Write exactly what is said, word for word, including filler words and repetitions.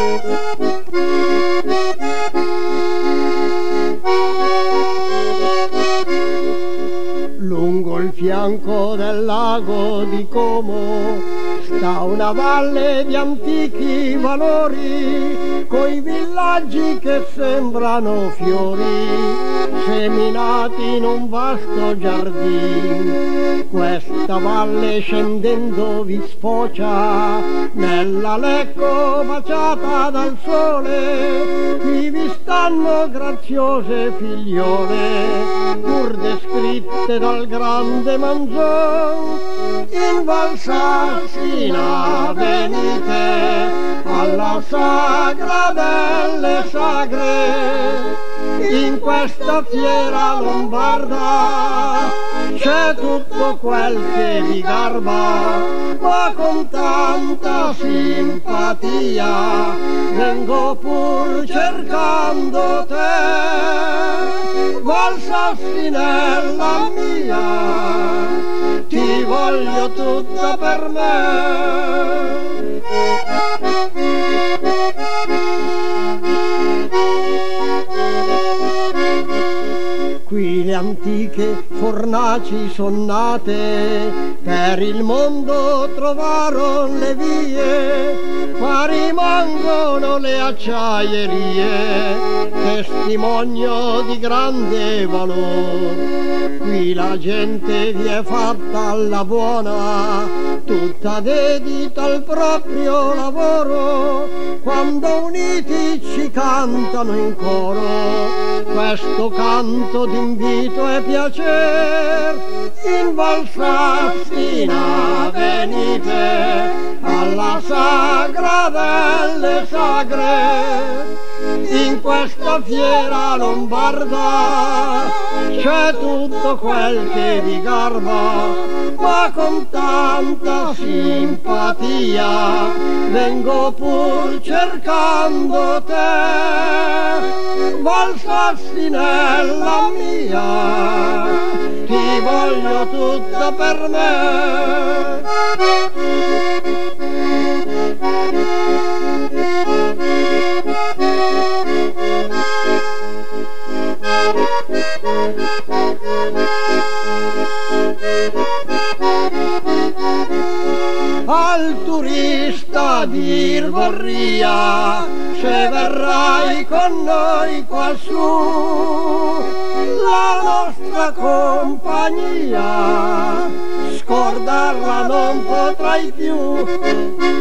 Lungo il fianco del lago di Como sta una valle di antichi valori, coi villaggi che sembrano fiori, seminati in un vasto giardin. Questa valle scendendo vi sfocia nella Lecco baciata dal sole, qui vi stanno graziose figliole, pur descritte dal grande Manzon. In Val Sassina venite alla sagra delle sagre, in questa fiera lombarda c'è tutto quel che vi garba, ma con tanta simpatia vengo pur cercando te. Val Sassinella mia, ti voglio tutta per me. Qui le antiche fornaci son nate, per il mondo trovaron le vie, ma rimangono le acciaierie, testimonio di grande valore. Qui la gente vi è fatta alla buona, tutta dedita al proprio lavoro, quando uniti ci cantano in coro questo canto d'invito e piacer. In Val Sassina venite alla sagra delle sagre, in questa fiera lombarda c'è tutto quel che vi garba, ma con tanta simpatia vengo pur cercando te. Val Sassinella mia, ti voglio tutta per me. Al turista dir vorria, se verrai con noi quassù, la nostra compagnia scordarla non potrai più.